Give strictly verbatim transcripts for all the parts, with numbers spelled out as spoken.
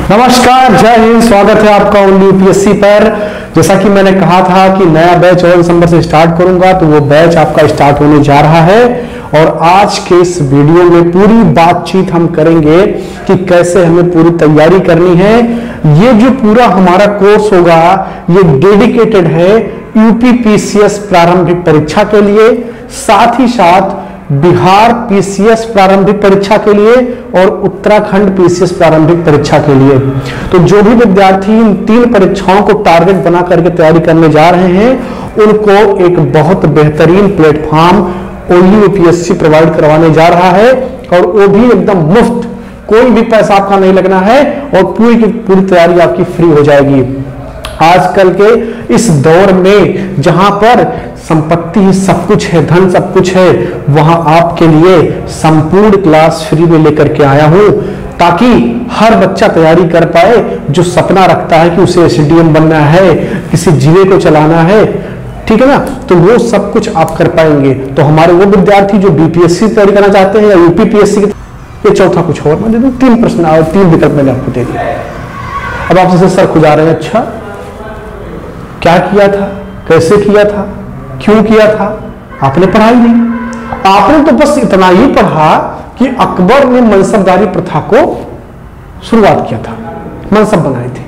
नमस्कार, जय हिंद। स्वागत है आपका ओनली यूपीएससी पर। जैसा कि मैंने कहा था कि नया बैच चौदह दिसंबर से स्टार्ट करूंगा, तो वो बैच आपका स्टार्ट होने जा रहा है। और आज के इस वीडियो में पूरी बातचीत हम करेंगे कि कैसे हमें पूरी तैयारी करनी है। ये जो पूरा हमारा कोर्स होगा ये डेडिकेटेड है यूपी पीसीएस प्रारंभिक परीक्षा के लिए, साथ ही साथ बिहार पीसीएस प्रारंभिक परीक्षा के लिए और उत्तराखंड पीसीएस प्रारंभिक परीक्षा के लिए। तो जो भी विद्यार्थी इन तीन परीक्षाओं को टारगेट बना करके तैयारी करने जा रहे हैं उनको एक बहुत बेहतरीन प्लेटफॉर्म ओनली यूपीएससी प्रोवाइड करवाने जा रहा है, और वो भी एकदम मुफ्त, कोई भी पैसा आपका नहीं लगना है और पूरी की पूरी तैयारी आपकी फ्री हो जाएगी। आजकल के इस दौर में जहां पर संपत्ति ही सब कुछ है, धन सब कुछ है, वहां आपके लिए संपूर्ण क्लास फ्री में लेकर के आया हूं, ताकि हर बच्चा तैयारी कर पाए जो सपना रखता है कि उसे एसडीएम बनना है, किसी जिले को चलाना है, ठीक है ना। तो वो सब कुछ आप कर पाएंगे। तो हमारे वो विद्यार्थी जो बीपीएससी तैयारी करना चाहते हैं या यूपी पीएससी की, ये चौथा कुछ और मैं दे दूं, तीन प्रश्न और तीन विकल्प मैंने आपको दे दिया। अब आप जैसे सर खुजा रहे हैं, अच्छा क्या किया था, कैसे किया था, क्यों किया था? आपने पढ़ाई नहीं, आपने तो बस इतना ही पढ़ा कि अकबर ने मनसबदारी प्रथा को शुरुआत किया था, मनसब बनाए थे।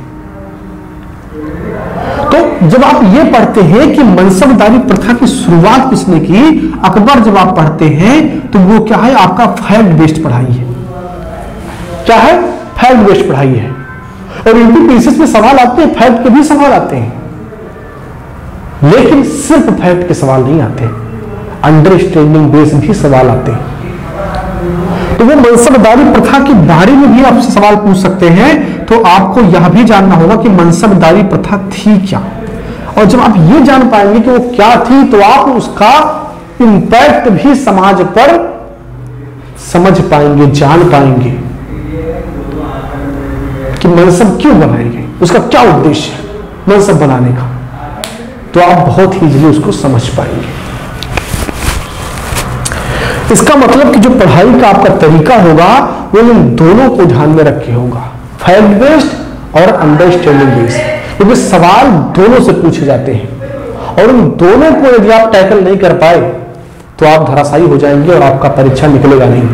तो जब आप ये पढ़ते हैं कि मनसबदारी प्रथा की शुरुआत किसने की, अकबर, जब आप पढ़ते हैं तो वो क्या है, आपका फैक्ट बेस्ड पढ़ाई है। क्या है? फैक्ट बेस्ड पढ़ाई है। और यूपी पीसीएस में सवाल आते हैं, फैक्ट के भी सवाल आते हैं, लेकिन सिर्फ फैक्ट के सवाल नहीं आते, अंडरस्टैंडिंग बेस भी सवाल आते हैं। तो वो मनसबदारी प्रथा के बारे में भी आपसे सवाल पूछ सकते हैं। तो आपको यह भी जानना होगा कि मनसबदारी प्रथा थी क्या, और जब आप ये जान पाएंगे कि वो क्या थी तो आप उसका इंपैक्ट भी समाज पर समझ पाएंगे, जान पाएंगे कि मनसब क्यों बनाई गई, उसका क्या उद्देश्य है मनसब बनाने का। तो आप बहुत ही इजीली उसको समझ पाएंगे। इसका मतलब कि जो पढ़ाई का आपका तरीका होगा वो इन दोनों को ध्यान में रखे होगा, फैक्ट बेस्ड और अंडरस्टैंडिंग बेस्ड, क्योंकि सवाल दोनों से पूछे जाते हैं और उन दोनों को यदि आप टैकल नहीं कर पाए तो आप धराशायी हो जाएंगे और आपका परीक्षा निकलेगा नहीं।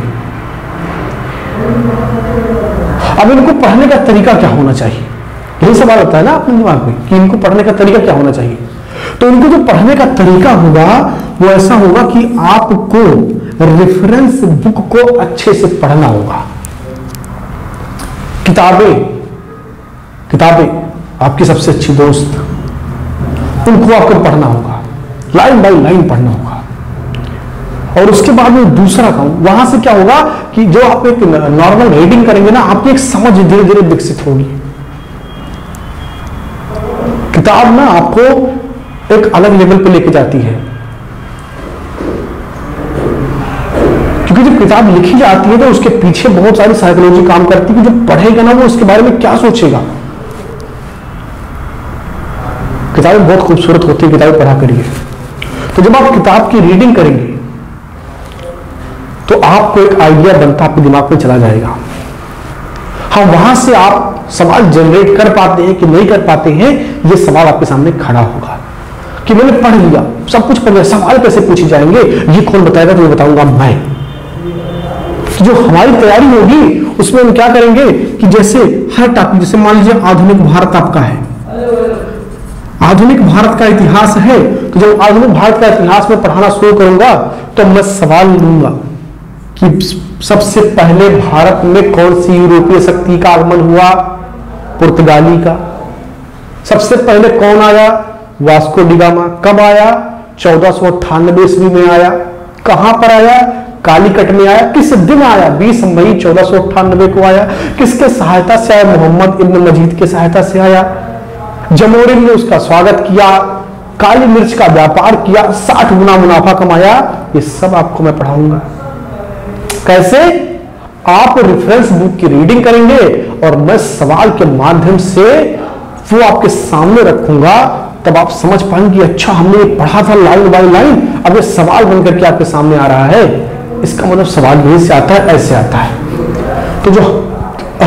अब इनको पढ़ने का तरीका क्या होना चाहिए, यही सवाल होता है ना अपने दिमाग में कि इनको पढ़ने का तरीका क्या होना चाहिए। तो इनको जो पढ़ने का तरीका होगा वो ऐसा होगा कि आपको रेफरेंस बुक को अच्छे से पढ़ना होगा। किताबें किताबें आपकी सबसे अच्छी दोस्त, उनको आपको पढ़ना होगा, लाइन बाय लाइन पढ़ना होगा। और उसके बाद में दूसरा काम वहां से क्या होगा कि जो आप एक नॉर्मल रीडिंग करेंगे ना, आपकी एक समझ धीरे धीरे विकसित होगी। किताब ना आपको एक अलग लेवल पे लेके जाती है, क्योंकि जब किताब लिखी जाती है तो उसके पीछे बहुत सारी साइकोलॉजी काम करती है कि जो पढ़ेगा ना वो उसके बारे में क्या सोचेगा। किताबें बहुत खूबसूरत होती है, किताबें पढ़ा करिए। तो जब आप किताब की रीडिंग करेंगे तो आपको एक आइडिया बनता आपके दिमाग में चला जाएगा। हाँ, वहां से आप सवाल जनरेट कर पाते हैं कि नहीं कर पाते हैं, ये सवाल आपके सामने खड़ा होगा कि मैंने पढ़ लिया, सब कुछ पढ़ लिया, सवाल कैसे पूछे जाएंगे ये कौन बताएगा, तो ये बताऊंगा मैं। जो हमारी तैयारी होगी उसमें हम क्या करेंगे कि जैसे हर टॉपिक, जैसे मान लीजिए आधुनिक भारत आपका है, आधुनिक भारत का इतिहास है, तो जब आधुनिक भारत का इतिहास में पढ़ाना शुरू करूंगा तो मैं सवाल लूंगा कि सबसे पहले भारत में कौन सी यूरोपीय शक्ति का आगमन हुआ, पुर्तगाली का। सबसे पहले कौन आया, वास्को डी गामा। कब आया, चौदह सौ अट्ठानबे ईस्वी में आया। कहां पर आया, कालीकट में आया। किस दिन आया, बीस मई चौदह सौ अट्ठानबे को आया। किसके सहायता से आया, मोहम्मद इब्न मजीद के सहायता से आया। जमोरिन ने उसका स्वागत किया, काली मिर्च का व्यापार किया, साठ गुना मुनाफा कमाया। ये सब आपको मैं पढ़ाऊंगा। कैसे? आप रेफरेंस बुक की रीडिंग करेंगे और मैं सवाल के माध्यम से वो आपके सामने रखूंगा, तब आप समझ पाएंगे अच्छा हमने पढ़ा था लाइन बाय लाइन, अब ये सवाल बनकर के आपके सामने आ रहा है। इसका मतलब सवाल यहीं से आता है, ऐसे आता है। तो जो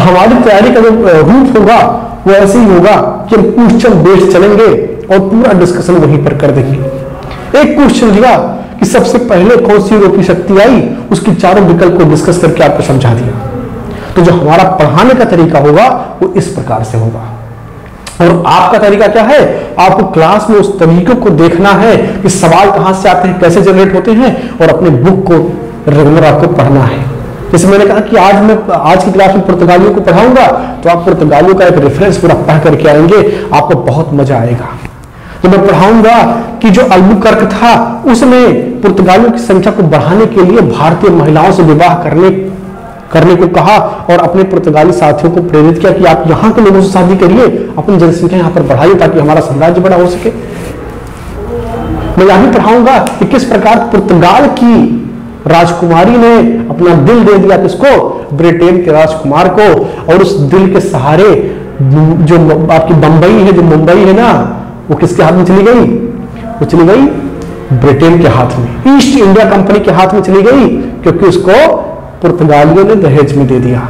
हमारी तैयारी का जो रूट होगा वो ऐसे ही होगा कि हम क्वेश्चन बेस्ड चलेंगे और पूरा डिस्कशन वहीं पर कर देंगे। एक क्वेश्चन होगा कि सबसे पहले कौन सी यूरोपीय शक्ति आई, उसकी चारों विकल्प को डिस्कस करके आपको समझा दिया। तो जो हमारा पढ़ाने का तरीका होगा वो इस प्रकार से होगा। और आपका तरीका क्या है, आपको क्लास में उस तरीके को देखना है कि सवाल कहां से आते हैं, कैसे जनरेट होते हैं, और अपने बुक को रेगुलर आपको पढ़ना है। जैसे मैंने कहा कि आज मैं आज की क्लास में पुर्तगालियों को पढ़ाऊंगा, तो आप पुर्तगालियों का एक रेफरेंस पूरा पढ़ करके आएंगे, आपको बहुत मजा आएगा। तो मैं पढ़ाऊंगा कि जो अल्बुकर्क था उसने पुर्तगालियों की संख्या को बढ़ाने के लिए भारतीय महिलाओं से विवाह करने करने को कहा और अपने पुर्तगाली साथियों को प्रेरित किया कि आप यहाँ के लोगों से शादी करिए, अपनी जनसंख्या यहाँ पर बढ़ाइए ताकि हमारा साम्राज्य बड़ा हो सके। मैं यह भी पढ़ाऊंगा कि किस प्रकार पुर्तगाल की राजकुमारी ने अपना दिल दे दिया किसको, ब्रिटेन के राजकुमार को, और उस दिल के सहारे जो आपकी बंबई है, जो मुंबई है ना, वो किसके हाथ में चली गई, वो चली गई ब्रिटेन के हाथ में, ईस्ट इंडिया कंपनी के हाथ में चली गई, क्योंकि उसको पुर्तगालियों ने दहेज में दे दिया।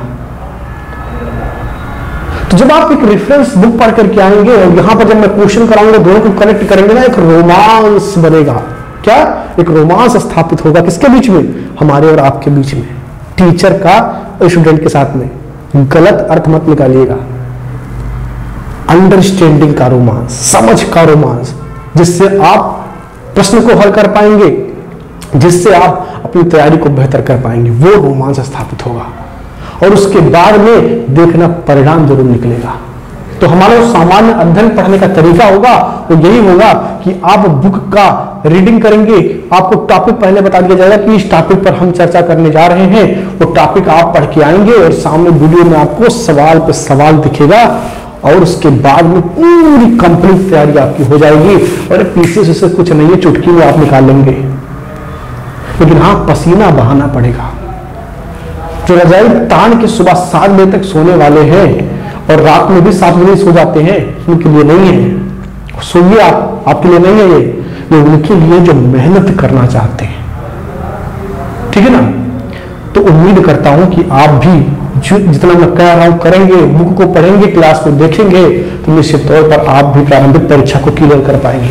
तो जब आप एक रेफरेंस बुक पढ़ करके आएंगे और यहां पर जब मैं क्वेश्चन कराऊंगा, दोनों को कनेक्ट करेंगे ना, एक रोमांस बनेगा। क्या, एक रोमांस स्थापित होगा किसके बीच में, हमारे और आपके बीच में, टीचर का स्टूडेंट के साथ में। गलत अर्थ मत निकालिएगा, अंडरस्टैंडिंग का रोमांस, समझ का रोमांस, जिससे आप प्रश्न को हल कर पाएंगे, जिससे आप अपनी तैयारी को बेहतर कर पाएंगे, वो रोमांच स्थापित होगा। और उसके बाद में देखना परिणाम जरूर निकलेगा। तो हमारा जो सामान्य अध्ययन पढ़ने का तरीका होगा वो यही होगा कि आप बुक का रीडिंग करेंगे, आपको टॉपिक पहले बता दिया जाएगा कि इस टॉपिक पर हम चर्चा करने जा रहे हैं, वो टॉपिक आप पढ़ के आएंगे और सामने वीडियो में आपको सवाल पे सवाल दिखेगा, और उसके बाद में पूरी कंप्लीट तैयारी आपकी हो जाएगी। और पीछे से कुछ नहीं है, चुटकी में आप निकाल लेंगे, लेकिन हाँ पसीना बहाना पड़ेगा। जो रजाई तान के सुबह सात बजे तक सोने वाले हैं और रात में भी सात बजे सो जाते हैं, उनके लिए नहीं है, सोइए आप, आपके लिए नहीं है ये, ये उनके लिए जो मेहनत करना चाहते हैं। ठीक है ना। तो उम्मीद करता हूं कि आप भी जो जितना मैं कह रहा हूं करेंगे, बुक को पढ़ेंगे, क्लास को देखेंगे, तो निश्चित तौर पर आप भी प्रारंभिक परीक्षा को क्लियर कर पाएंगे।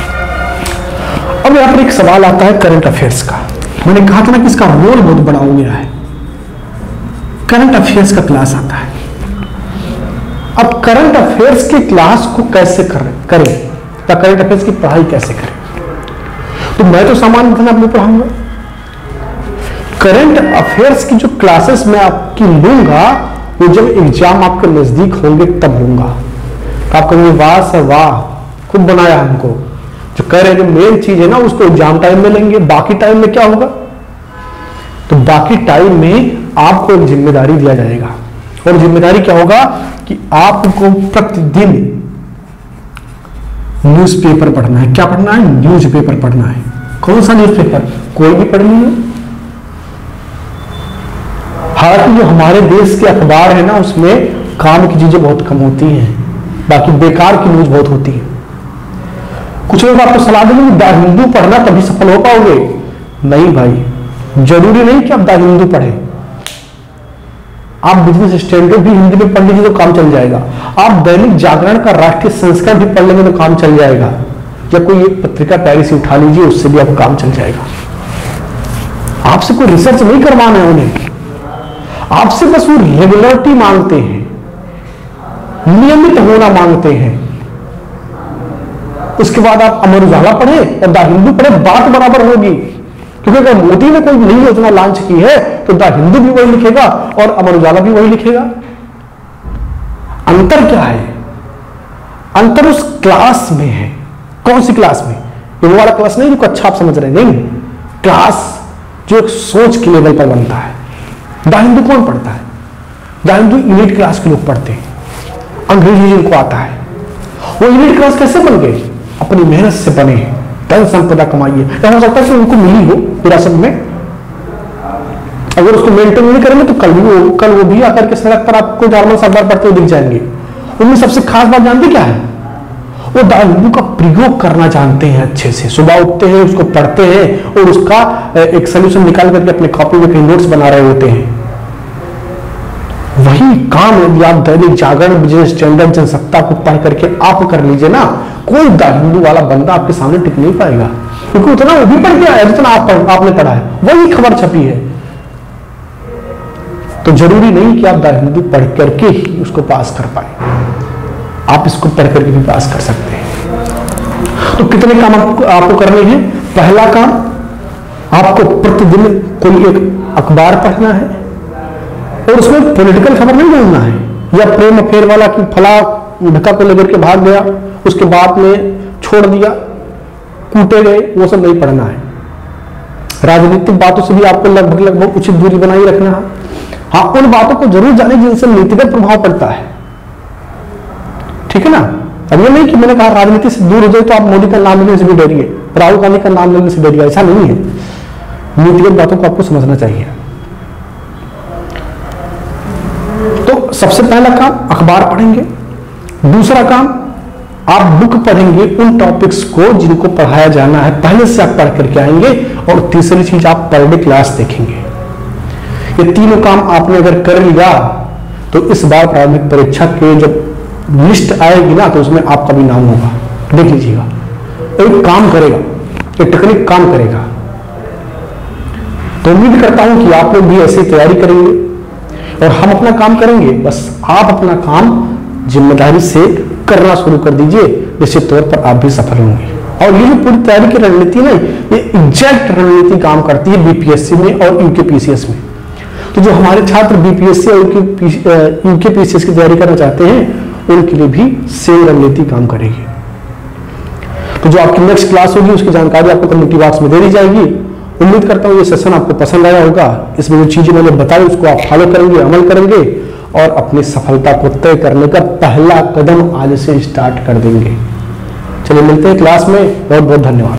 अब यहां पर एक सवाल आता है करंट अफेयर्स का। मैंने कहा था ना कि इसका रोल बहुत बड़ा हो गया है। करंट अफेयर्स का क्लास आता है। अब करंट अफेयर्स की क्लास को कैसे करें करें या करंट अफेयर्स की पढ़ाई कैसे करें, तो मैं तो सामान्य अध्ययन आपको पढ़ाऊंगा। करंट अफेयर्स की जो क्लासेस मैं आपकी लूंगा वो जब एग्जाम आपके नजदीक होंगे तब लूंगा। आप कहेंगे वाह सर वाह, खूब बनाया हमको। जो कह रहे हैं जो मेन चीज है ना उसको एग्जाम टाइम में लेंगे, बाकी टाइम में क्या होगा, तो बाकी टाइम में आपको एक जिम्मेदारी दिया जाएगा। और जिम्मेदारी क्या होगा कि आपको प्रतिदिन न्यूज़पेपर पढ़ना है। क्या पढ़ना है, न्यूज़पेपर पढ़ना है। कौन सा न्यूज़पेपर, कोई भी पढ़ लीजिए। हालांकि जो हमारे देश के अखबार है ना उसमें काम की चीजें बहुत कम होती हैं, बाकी बेकार की न्यूज बहुत होती है। कुछ लोग आपको सलाह देंगे द हिंदू पढ़ना तभी सफल हो पाओगे। नहीं भाई, जरूरी नहीं कि आप द हिंदू पढ़ें, आप बिजनेस स्टैंडर्ड भी हिंदी में पढ़ लीजिए तो काम चल जाएगा। आप दैनिक जागरण का राष्ट्रीय संस्करण भी पढ़ लेंगे तो काम चल जाएगा, या कोई एक पत्रिका पैरी से उठा लीजिए, उससे भी आपको काम चल जाएगा। आपसे कोई रिसर्च नहीं करवाना है उन्हें, आपसे बस वो रेगुलरिटी मांगते हैं, नियमित होना मांगते हैं। उसके बाद आप अमर उजाला पढ़े और द हिंदू पढ़े, बात बराबर होगी। क्योंकि अगर मोदी ने कोई नई योजना लॉन्च की है तो द हिंदू भी वही लिखेगा और अमर उजाला भी वही लिखेगा। अंतर क्या है, अंतर उस क्लास में है। कौन सी क्लास में, ये वो वाला क्लास नहीं जो अच्छा आप समझ रहे हैं, नहीं, क्लास जो एक सोच के लेवल पर बनता है। द हिंदू कौन पढ़ता है, द हिंदू इलीट क्लास के लोग पढ़ते हैं, अंग्रेजी जिनको आता है। वो इलीट क्लास कैसे बन गए, अपनी मेहनत से बने हैं, धन संपदा कमाइए। हो सकता है कि उनको मिली हो विरासत में, अगर उसको मेंटेन नहीं करेंगे तो कल वो कल वो भी आकर के सड़क पर आपको नॉर्मल अखबार पढ़ते हुए दिख जाएंगे। उनमें सबसे खास बात जानते क्या है, वो द हिंदू का प्रयोग करना जानते हैं अच्छे से। सुबह उठते हैं, उसको पढ़ते हैं और उसका एक सोल्यूशन निकाल करके अपने कॉपी में कहीं नोट्स बना रहे होते हैं। वही काम यदि आप दैनिक जागरण, बिजनेस स्टैंडर्ड, जनसत्ता को पढ़ करके आप कर लीजिए ना, कोई द हिंदू वाला बंदा आपके सामने टिक नहीं पाएगा, क्योंकि उतना वो भी पढ़ गया है जितना आप पढ़, आपने पढ़ा है, वही खबर छपी है। तो जरूरी नहीं कि आप द हिंदू पढ़ करके ही उसको पास कर पाए, आप इसको पढ़ करके भी पास कर सकते हैं। तो कितने काम आपको, आपको करने हैं? पहला काम, आपको प्रतिदिन कोई एक अखबार पढ़ना है और उसमें पॉलिटिकल खबर नहीं ढूंढना है, या प्रेम अफेयर वाला कि फला धक्का को लेकर के भाग गया, उसके बाद में छोड़ दिया, कूटे गए, वो सब नहीं पढ़ना है। राजनीतिक बातों से भी आपको लगभग लगभग उचित दूरी बनाई रखना है। हाँ, उन बातों को जरूर जाने जिनसे नीतिगत प्रभाव पड़ता है, ठीक है ना। अब ये नहीं कि मैंने कहा राजनीति से दूर हो जाए तो आप मोदी का नाम लेने से भी डरिए, राहुल गांधी का नाम लेने से डरिए, ऐसा नहीं है। नीतिगत बातों को आपको समझना चाहिए। तो सबसे पहला काम अखबार पढ़ेंगे। दूसरा काम, आप बुक पढ़ेंगे उन टॉपिक्स को जिनको पढ़ाया जाना है, पहले से आप पढ़ करके आएंगे। और तीसरी चीज, आप पर डे क्लास देखेंगे। ये तीनों काम आपने अगर कर लिया तो इस बार प्रारंभिक परीक्षा के जब लिस्ट आएगी ना, तो उसमें आपका भी नाम होगा। देख लीजिएगा, एक काम करेगा, एक टेक्निक काम करेगा। तो उम्मीद करता हूं कि आप लोग भी ऐसी तैयारी करेंगे और हम अपना काम करेंगे। बस आप अपना काम जिम्मेदारी से करना शुरू कर दीजिए, निश्चित तौर पर आप भी सफल होंगे। और ये जो पूरी तैयारी की रणनीति ना, ये एग्जैक्ट रणनीति काम करती है बीपीएससी में और यूकेपीसीएस में। तो जो हमारे छात्र बीपीएससी और यूकेपीसीएस की तैयारी करना चाहते हैं, उनके लिए भी सेम रणनीति काम करेगी। तो जो आपकी नेक्स्ट क्लास होगी उसकी जानकारी आपको कम्युनिटी बॉक्स में दे दी जाएगी। उम्मीद करता हूं ये सेशन आपको पसंद आया होगा। इसमें जो चीजें मैंने बताई उसको आप फॉलो करेंगे, अमल करेंगे और अपनी सफलता को तय करने का पहला कदम आज से स्टार्ट कर देंगे। चलिए मिलते हैं क्लास में। बहुत बहुत धन्यवाद।